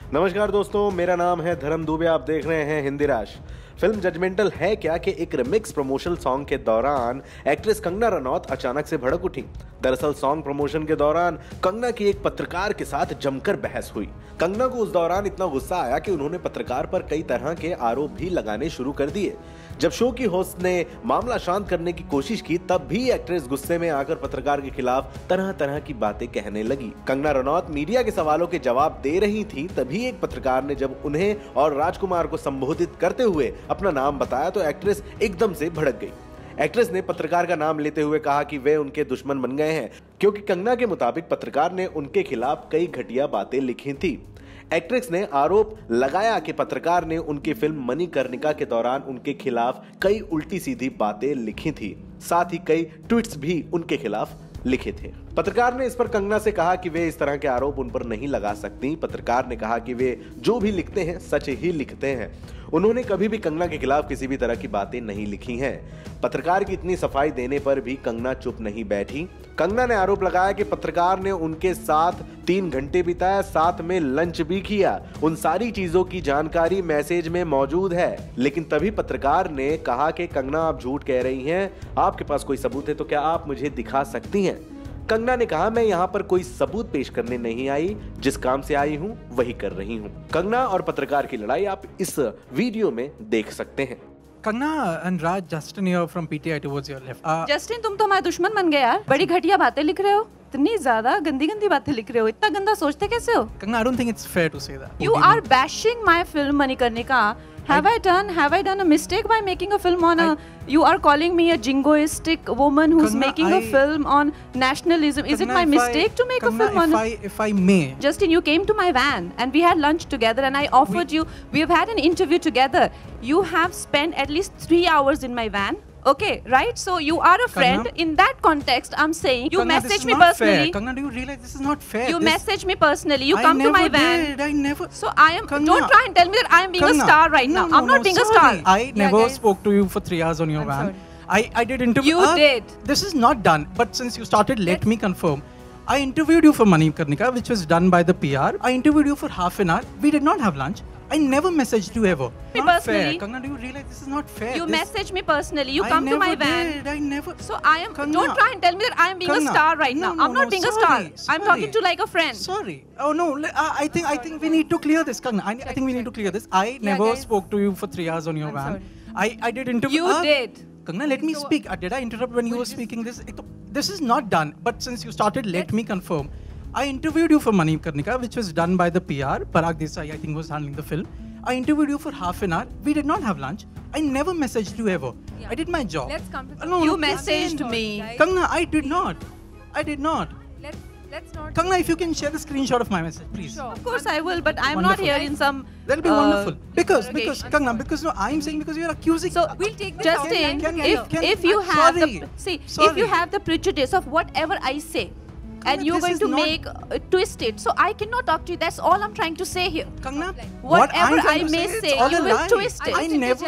नमस्कार दोस्तों, मेरा नाम है धर्म दुबे। आप देख रहे हैं हिंदी राश। फिल्म जजमेंटल है क्या कि एक रिमिक्स प्रमोशनल सॉन्ग के दौरान एक्ट्रेस कंगना रनौत अचानक से भड़क उठी। दरअसल सॉन्ग प्रमोशन के दौरान कंगना की एक पत्रकार के साथ जमकर बहस हुई। कंगना को उस दौरान इतना गुस्सा आया कि उन्होंने पत्रकार पर कई तरह के आरोप भी लगाने शुरू कर दिए। जब शो की होस्ट ने मामला शांत करने की कोशिश की, तब भी एक्ट्रेस गुस्से में आकर पत्रकार के खिलाफ तरह तरह की बातें कहने लगी। कंगना रनौत मीडिया के सवालों के जवाब दे रही थी, तभी एक पत्रकार ने जब उन्हें और राजकुमार को संबोधित करते हुए अपना नाम बताया तो एक्ट्रेस एकदम से भड़क गई। एक्ट्रेस ने पत्रकार का नाम लेते हुए कहा कि वे उनके दुश्मन बन गए हैं, क्योंकि कंगना के मुताबिक पत्रकार ने उनके खिलाफ कई घटिया बातें लिखी थी। एक्ट्रेस ने आरोप लगाया कि पत्रकार ने उनकी फिल्म मणिकर्णिका के दौरान उनके खिलाफ कई उल्टी सीधी बातें लिखी थी, साथ ही कई ट्वीट्स भी उनके खिलाफ लिखे थे। पत्रकार ने इस पर कंगना से कहा कि वे इस तरह के आरोप उन पर नहीं लगा सकती। पत्रकार ने कहा कि वे जो भी लिखते हैं सच ही लिखते हैं। उन्होंने कभी भी कंगना के खिलाफ किसी भी तरह की बातें नहीं लिखी हैं। पत्रकार की इतनी सफाई देने पर भी कंगना चुप नहीं बैठी। कंगना ने आरोप लगाया कि पत्रकार ने उनके साथ 3 घंटे बिताया, साथ में लंच भी किया। उन सारी चीजों की जानकारी मैसेज में मौजूद है। लेकिन तभी पत्रकार ने कहा कि कंगना, आप झूठ कह रही हैं, आपके पास कोई सबूत है तो क्या आप मुझे दिखा सकती हैं? कंगना ने कहा, मैं यहाँ पर कोई सबूत पेश करने नहीं आई, जिस काम से आई हूँ वही कर रही हूँ। कंगना और पत्रकार की लड़ाई आप इस वीडियो में देख सकते हैं। Kangna and Raj, Justin here from PTI towards your left. Justin, तुम तो हमारे दुश्मन बन गए यार। बड़ी घटिया बातें लिख रहे हो, इतनी ज्यादा गंदी गंदी बातें लिख रहे हो। इतना गंदा सोचते कैसे हो? Kangna, I don't think it's fair to say that. You are bashing my film Manikarnika. Have I done a mistake by making a film on a? You are calling me a jingoistic woman who's Kangna, making a film on nationalism. Is it Kangna, my mistake to make a film on? If I may. Justin, you came to my van and we had lunch together, and I offered you. We have had an interview together. You have spent at least 3 hours in my van. Okay, right? So you are a friend. Kangna, in that context, I'm saying you Kangna, message me this is not personally. Fair. Kangna, do you realize this is not fair? You message me personally. You I come to my never van. Did. I never. So I am. Kangna, Don't try and tell me that I am being Kangna, a star right no, now. no, I'm not no, being sorry. a star. I never spoke to you for 3 hours on your van. Sorry. I did interview. You did. This is not done. But since you started, let me confirm. I interviewed you for Manikarnika, which was done by the PR. I interviewed you for half an hour. We did not have lunch. I never messaged you ever. Me Not personally. fair. Kangna, do you realize this is not fair? You This- message me personally. You I come to my never van. Did. I never. So I am. Kangna, Don't try and tell me that I am being Kangna, a star right no, now. no, I'm not no, being a sorry, star. I'm talking to like a friend. Sorry. Oh no. I think we need to clear this, Kangna. I think we need to clear this. I never guys. spoke to you for 3 hours on your van. I did interview. You did. Kangna, let me speak. Did I interrupt when you were speaking this? This is not done. But since you started, let me confirm. I interviewed you for Manikarnika, which was done by the PR. Parag Desai, I think, was handling the film. I interviewed you for half an hour. We did not have lunch. I never messaged you ever. I did my job. Let's come to No, You no, messaged me. Kangna, I did not. I did not. Let's not. Kangna, if you can share the screenshot of my message, please. Sure. Of course I will, but I'm Wonderful. not here in some. That'll be wonderful. Because interrogation. Kangna, because no, I'm saying because you're accusing. So We'll take this Justin, offline. if you have Sorry. if Sorry. you have the prejudice of whatever I say, and you're this going is to not- make twist it, so I cannot talk to you. That's all I'm trying to say here. Kangna, Whatever I'm trying I to may it's say, all you a will lie. twist it. I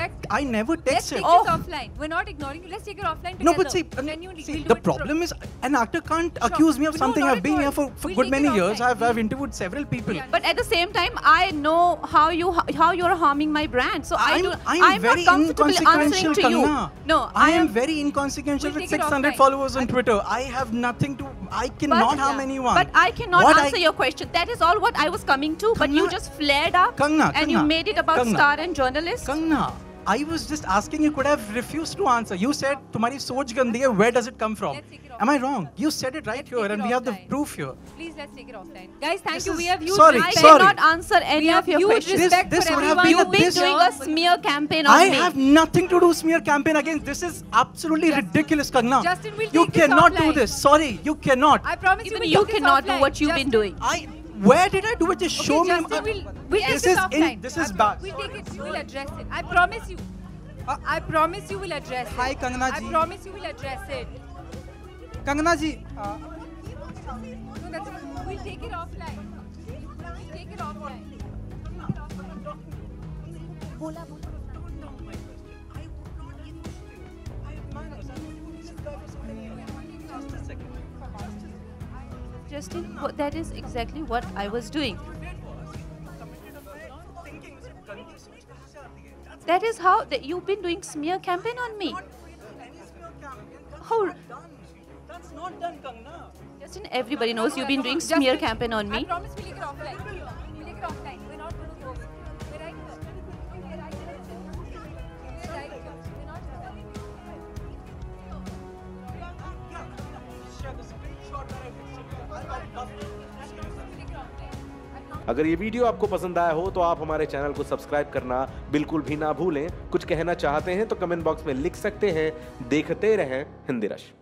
never Let's texted. take Oh. this offline. We're not ignoring you. Let's take it offline together. No, but see, Genuinely, see we'll do the it problem is an actor can't accuse me of No, something. not I've been at here all. for We'll good take many it years. offline. I've interviewed several people. Yeah. But at the same time, I know how you're harming my brand. So I'm I'm very not comfortable answering inconsequential, to you. Kangna. No, I am very inconsequential We'll with take it 600 offline. followers on Twitter. I have nothing to. I cannot harm anyone. But I cannot What answer your question. That is all what I was coming to. But you Kangna- just flared up Kangna, and you Kangna, made it about Kangna. star and journalist. Kangna, I was just asking. You could have refused to answer. You said, "Tumhari soch gandi hai. Where does it come from?" Let's take it Am I wrong? You said it right Let's here, take and it we have the offline. proof here. Please, let's take it offline. Guys, thank This you. is- We have huge sorry, I respect. sorry. cannot answer any We of have your huge questions. respect This for would have everyone. been a You've been this- doing a smear campaign on I me. have nothing to do smear campaign against. This is absolutely ridiculous, Kangna. Justin, we'll you take this cannot do offline. this. Sorry, you cannot. I promise Even you, you we'll take this cannot do offline. what you've been doing. Where did I do it? Just show Okay, me. Justin, we'll take This this is offline. this is bad. We'll take it. We'll address it. I promise you. I promise you will address it. Hi, Kangna I ji. promise you will address it. Kangana ji No, that's it. We'll take it offline. We'll take it offline. Justin, that is exactly what I was doing. That is how you've been doing smear campaign on me. How? That's not done, Kangna. Justin, everybody knows you've been doing smear campaign on I me. promise we'll take it offline. We'll take it offline. We're not going to go. We're right here. We're right here. We're right here. We're not here. Share the screenshot that I did. We'll take it offline. I promise. अगर ये video आपको पसंद आया हो तो आप हमारे channel को सब्सक्राइब करना बिल्कुल भी ना भूलें। कुछ कहना चाहते हैं तो कमेंट बॉक्स में लिख सकते हैं। देखते रहें हिंदी रश।